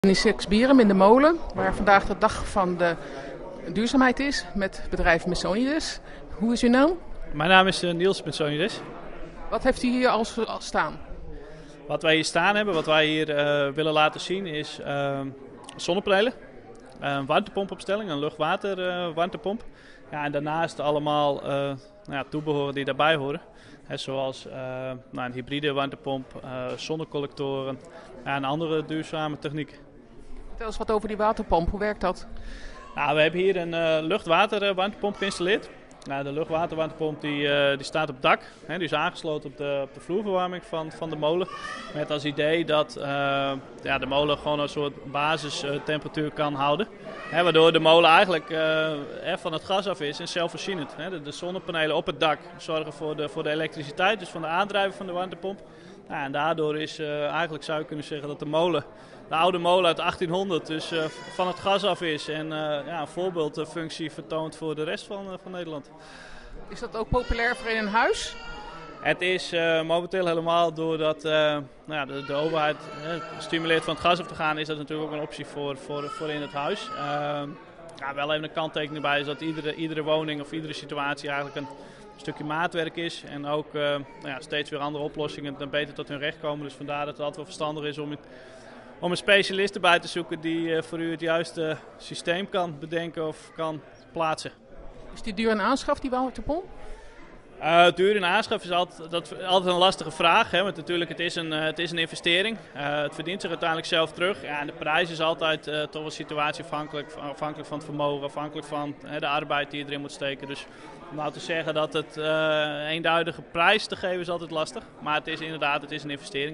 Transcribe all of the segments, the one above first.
In Sixbierum in de molen, waar vandaag de dag van de duurzaamheid is, met bedrijf Messonides. Hoe is uw naam? Mijn naam is Niels Messonides. Wat heeft u hier al staan? Wat wij hier staan hebben, wat wij hier willen laten zien, is zonnepanelen, een warmtepompopstelling, een luchtwater warmtepomp. Ja, en daarnaast allemaal toebehoren die daarbij horen. Zoals een hybride warmtepomp, zonnecollectoren en andere duurzame technieken. Vertel eens wat over die waterpomp, hoe werkt dat? Nou, we hebben hier een luchtwater warmtepomp geïnstalleerd. Nou, de luchtwaterwarmtepomp die staat op het dak. Die is aangesloten op de vloerverwarming van de molen. Met als idee dat de molen gewoon een soort basistemperatuur kan houden. Waardoor de molen eigenlijk van het gas af is en zelfvoorzienend. De zonnepanelen op het dak zorgen voor de elektriciteit, dus van de aandrijving van de warmtepomp. En daardoor is eigenlijk, zou je kunnen zeggen, dat de oude molen uit 1800 dus van het gas af is en een voorbeeldfunctie vertoont voor de rest van Nederland. Is dat ook populair voor in een huis? Het is momenteel helemaal doordat de overheid stimuleert van het gas af te gaan, is dat natuurlijk ook een optie voor in het huis. Wel even een kanttekening bij is dat iedere woning of iedere situatie eigenlijk een stukje maatwerk is. En ook steeds weer andere oplossingen dan beter tot hun recht komen. Dus vandaar dat het altijd wel verstandig is om een specialist erbij te zoeken die voor u het juiste systeem kan bedenken of kan plaatsen. Is die duur in aanschaf, die warmtepomp? Duur in aanschaf is altijd een lastige vraag. Want natuurlijk, het is een investering. Het verdient zich uiteindelijk zelf terug. Ja, en de prijs is altijd toch wel situatieafhankelijk, afhankelijk van het vermogen, afhankelijk van de arbeid die je erin moet steken. Dus om nou te zeggen dat het eenduidige prijs te geven is altijd lastig. Maar het is inderdaad een investering.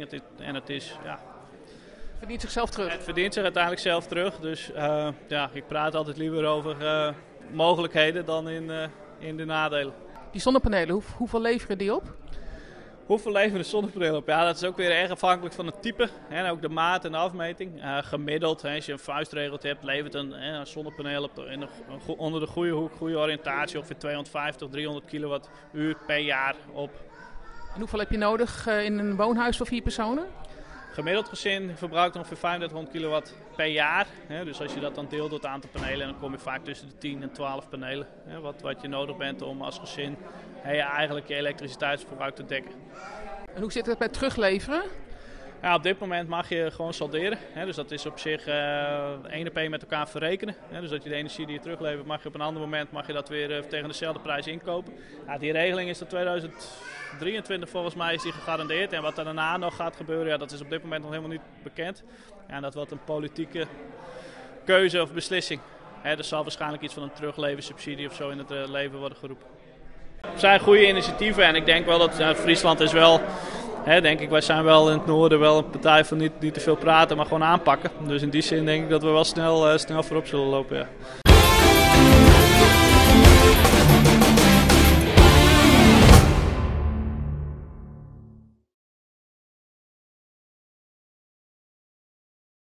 Het verdient zichzelf terug? Het verdient zich uiteindelijk zelf terug. Dus ik praat altijd liever over mogelijkheden dan in de nadelen. Die zonnepanelen, hoeveel leveren die op? Hoeveel leveren de zonnepanelen op? Ja, dat is ook weer erg afhankelijk van het type. En ook de maat en de afmeting. Gemiddeld, als je een vuistregeltje hebt, levert een zonnepaneel onder de goede hoek, goede oriëntatie ongeveer 250, 300 kilowattuur per jaar op. En hoeveel heb je nodig in een woonhuis voor 4 personen? Gemiddeld gezin verbruikt ongeveer 3500 kilowatt per jaar. Dus als je dat dan deelt door het aantal panelen, dan kom je vaak tussen de 10 en 12 panelen. Wat je nodig bent om als gezin eigenlijk je elektriciteitsverbruik te dekken. En hoe zit het met terugleveren? Ja, op dit moment mag je gewoon salderen. Dus dat is op zich 1 op 1 met elkaar verrekenen. Dus dat je de energie die je teruglevert, mag je op een ander moment mag je dat weer tegen dezelfde prijs inkopen. Ja, die regeling is tot 2023 volgens mij is die gegarandeerd. En wat er daarna nog gaat gebeuren, dat is op dit moment nog helemaal niet bekend. Ja, dat wordt een politieke keuze of beslissing. Er zal waarschijnlijk iets van een terugleversubsidie of zo in het leven worden geroepen. Het zijn goede initiatieven en ik denk wel dat Friesland is wel, wij zijn wel in het noorden wel een partij van niet te veel praten, maar gewoon aanpakken. Dus in die zin denk ik dat we wel snel voorop zullen lopen. Ja.